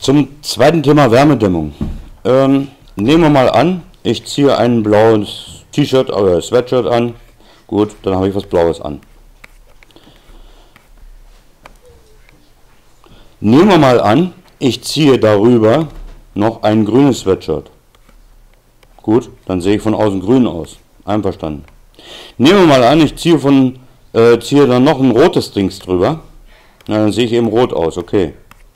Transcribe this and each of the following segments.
Zum zweiten Thema Wärmedämmung. Nehmen wir mal an, ich ziehe ein blaues T-Shirt oder Sweatshirt an. Gut, dann habe ich was Blaues an. Nehmen wir mal an, ich ziehe darüber noch ein grünes Sweatshirt. Gut, dann sehe ich von außen grün aus. Einverstanden. Nehmen wir mal an, ich ziehe dann noch ein rotes Dings drüber. Na, dann sehe ich eben rot aus, okay.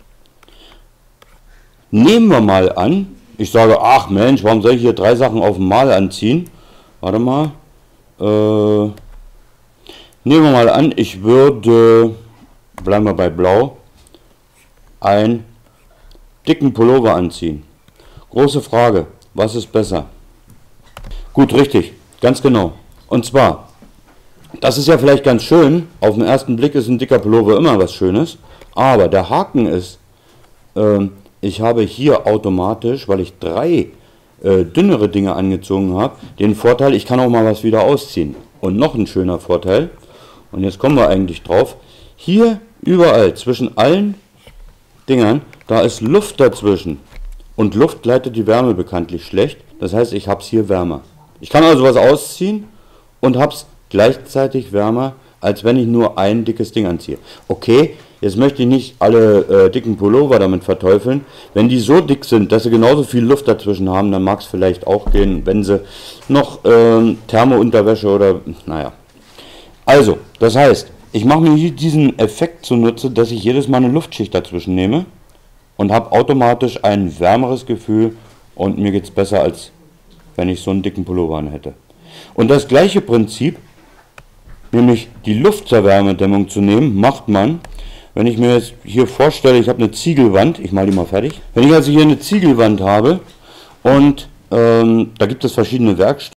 Nehmen wir mal an, ich sage, ach Mensch, warum soll ich hier 3 Sachen auf einmal anziehen? Warte mal. Nehmen wir mal an, ich würde, bleiben wir bei Blau, einen dicken Pullover anziehen. Große Frage, was ist besser? Gut, richtig, ganz genau. Und zwar, das ist ja vielleicht ganz schön, auf den ersten Blick ist ein dicker Pullover immer was Schönes, aber der Haken ist, ich habe hier automatisch, weil ich 3 dünnere Dinge angezogen habe, den Vorteil, ich kann auch mal was wieder ausziehen. Und noch ein schöner Vorteil, und jetzt kommen wir eigentlich drauf, hier überall zwischen allen Dingern, da ist Luft dazwischen. Und Luft leitet die Wärme bekanntlich schlecht, das heißt, ich habe es hier wärmer. Ich kann also was ausziehen und habe es gleichzeitig wärmer, als wenn ich nur ein dickes Ding anziehe. Okay, jetzt möchte ich nicht alle dicken Pullover damit verteufeln. Wenn die so dick sind, dass sie genauso viel Luft dazwischen haben, dann mag es vielleicht auch gehen, wenn sie noch Thermounterwäsche oder, naja. Also, das heißt, ich mache mir hier diesen Effekt zunutze, dass ich jedes Mal eine Luftschicht dazwischen nehme und habe automatisch ein wärmeres Gefühl und mir geht es besser, als wenn ich so einen dicken Pullover an hätte. Und das gleiche Prinzip, nämlich die Luft zur Wärmedämmung zu nehmen, macht man, wenn ich mir jetzt hier vorstelle, ich habe eine Ziegelwand, ich male die mal fertig. Wenn ich also hier eine Ziegelwand habe und da gibt es verschiedene Werkstoffe,